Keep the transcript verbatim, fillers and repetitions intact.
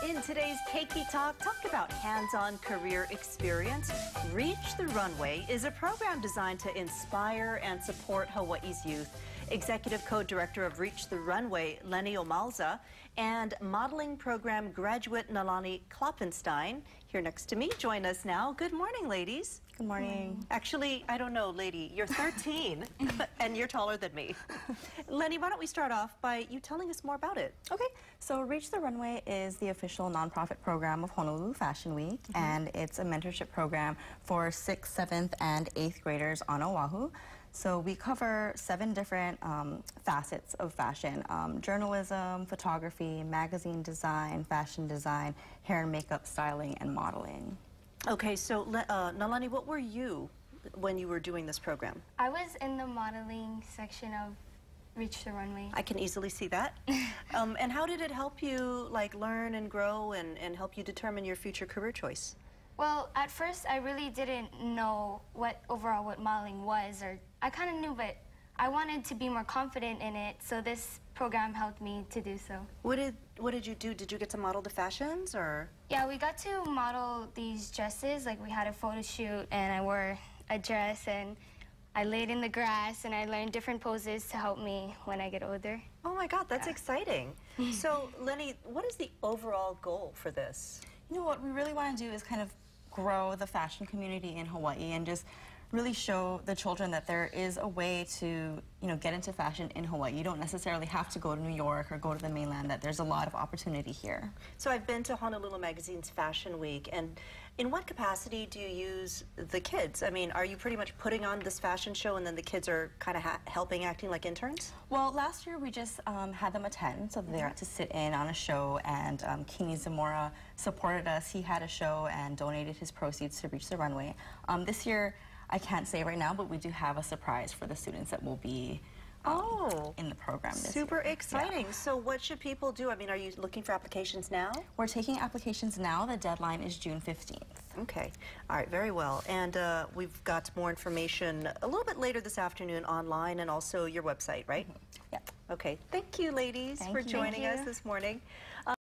In today's Keiki Talk, talk about hands-on career experience. Reach the Runway is a program designed to inspire and support Hawaii's youth. Executive Co-Director of Reach the Runway, Lenny Omalza, and modeling program graduate Nalani Kloppenstein, here next to me, join us now. Good morning, ladies. Good morning. Actually, I don't know, lady, you're thirteen, and you're taller than me. Lenny, why don't we start off by you telling us more about it? Okay, so Reach the Runway is the official nonprofit program of Honolulu Fashion Week, mm-hmm. and it's a mentorship program for sixth, seventh, and eighth graders on Oahu. So we cover seven different um, facets of fashion: um, journalism, photography, magazine design, fashion design, hair and makeup styling, and modeling. Okay, so uh, Nalani, what were you when you were doing this program? I was in the modeling section of Reach the Runway. I can easily see that. um, and how did it help you like learn and grow and, and help you determine your future career choice? Well, at first I really didn't know what overall what modeling was, or I kind of knew, but I wanted to be more confident in it, so this program helped me to do so. What did what did you do? Did you get to model the fashions, or? Yeah, we got to model these dresses. Like, we had a photo shoot, and I wore a dress, and I laid in the grass, and I learned different poses to help me when I get older. Oh my God, that's yeah. exciting. So, Lenny, what is the overall goal for this? You know what we really want to do is kind of grow the fashion community in Hawaii and just really show the children that there is a way to, you know, get into fashion in Hawaii. You don't necessarily have to go to New York or go to the mainland, that there's a lot of opportunity here. So I've been to Honolulu Magazine's Fashion Week, and in what capacity do you use the kids? I mean, are you pretty much putting on this fashion show and then the kids are kind of ha helping, acting like interns? Well, last year we just um, had them attend, so they got to sit in on a show, and um, Kini Zamora supported us. He had a show and donated his proceeds to Reach the Runway. Um, this year, I can't say right now, but we do have a surprise for the students that will be um, oh, in the program this super year. exciting. Yeah. So what should people do? I mean, are you looking for applications now? We're taking applications now. The deadline is June fifteenth. Okay. All right, very well. And uh, we've got more information a little bit later this afternoon online, and also your website, right? Mm-hmm. Yeah. Okay. Thank you, ladies, Thank for you. joining Thank us you. this morning.